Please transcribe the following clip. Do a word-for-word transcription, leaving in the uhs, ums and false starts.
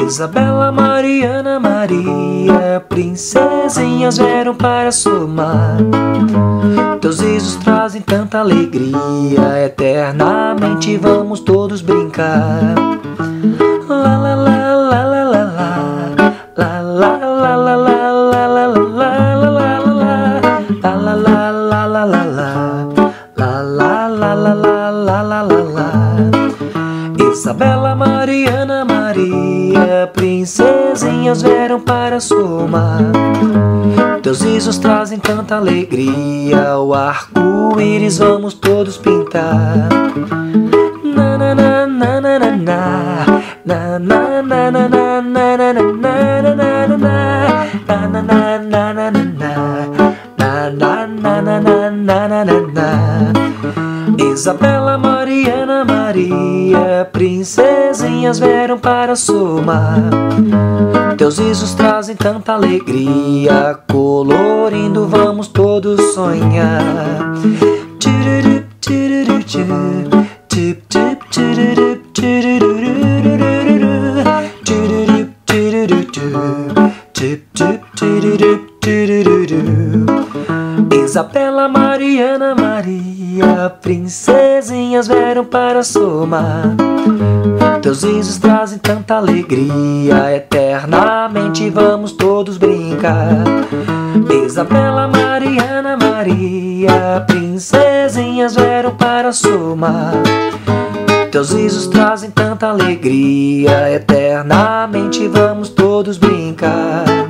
Isabela, Mariana, Maria, princesinhas vieram para somar. Teus risos trazem tanta alegria, eternamente vamos todos brincar. La la la la la la la, la la la la la la la la la la la la la la la la la. Isabela, Mariana, Maria, princesinhas vieram para somar. Teus risos trazem tanta alegria, o arco-íris vamos todos pintar. Na na na na na na na na na na na na na na na na na na na. Isabela, Mariana, Maria, princesinhas vieram para somar. Teus risos trazem tanta alegria, colorindo vamos todos sonhar. Isabela, Mariana, Maria, princesinhas vieram para somar. Teus risos trazem tanta alegria, eternamente vamos todos brincar. Isabela, Mariana, Maria, princesinhas vieram para somar. Teus risos trazem tanta alegria, eternamente vamos todos brincar.